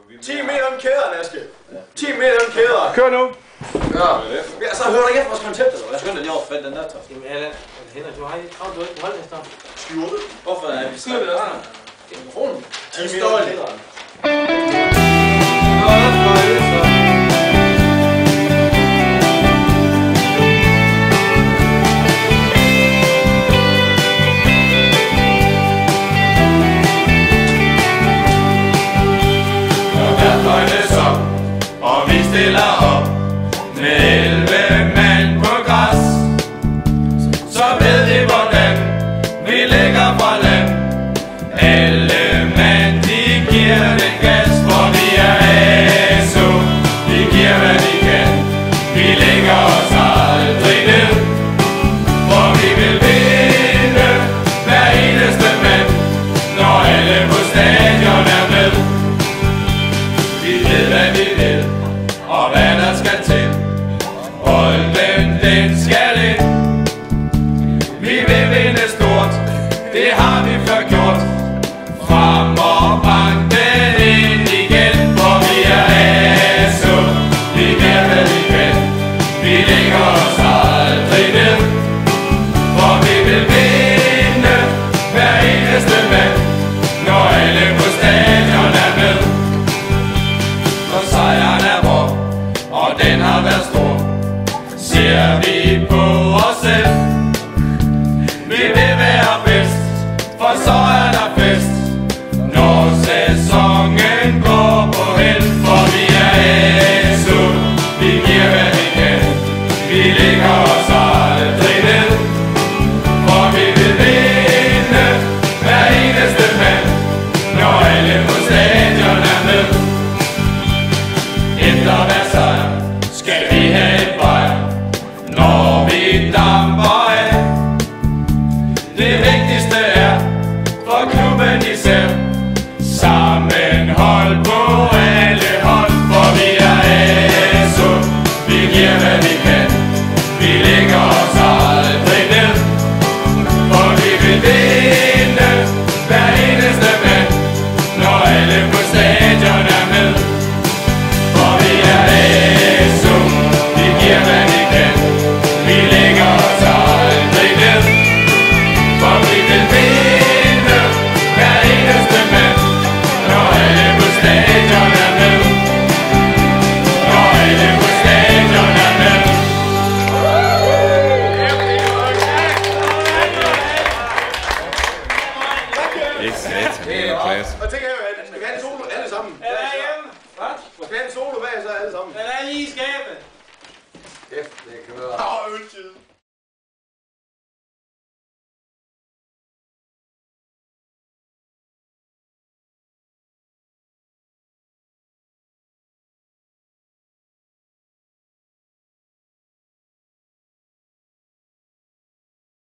10 meter om kæderen, Aske. 10 meter om kæderen. Kør nu. Ja, så hører du ikke efter vores koncept, eller hvad? Jeg skynder lige over for den der tøj. Jamen, Allan, Henrik, du har ikke travlt, du har ikke holdt efter. Skjorte. Hvorfor er vi Skriver vi også? Mikrofonen. 10 Jeg meter står om lige. kæderen. Og vi stiller op med 11 mand på græs. Så ved vi hvordan vi lægger fra land. Alle mand de giver den gas. For vi er ASO, vi giver hvad vi kan. Vi lægger os aldrig ned, for vi vil vinde hver eneste mand, når alle på stadion er med. Vi ved hvad vi vil, og hvad der skal til. Bolden den skal ind. Vi vil vinde stort, det har vi før gjort. Frem og bank den ind igen. For vi er ASO, vi gør hvad vi kan. Vi lægger os aldrig ned, for vi vil vinde hver eneste mand, når alle på stadion er med. For sejren er vor, og den har været stor. Ser vi på os selv, vi vil være bedst, for så er der fest, når sæsonen går på held. For vi er ASO, vi giver hvad vi kan. Vi lægger os aldrig ned, for vi vil vinde hver eneste mand, når alle på stadion er med. Efter hver sejr skal vi have et bajer, når vi damper af. Det vigtigste er for klubben især sammenhold på alle hold. For vi er ASO, vi giver hvad vi kan. Vi lægger os aldrig ned, for vi vil vinde hver eneste mand, når alle på stadion er med. For vi er ASO, vi giver hvad vi kan. Vi lægger os aldrig ned, for vi vil vinde hver eneste mand, når alle på stadion er med. Når alle på stadion er med. Ikke satan, det er klasse. Og tænker jeg, at skal vi have en solo alle sammen? Er der hjemme? Hvad? Skal vi have en solo hver så alle sammen? Den er lige i skabet. Kæft, det kan være. Øl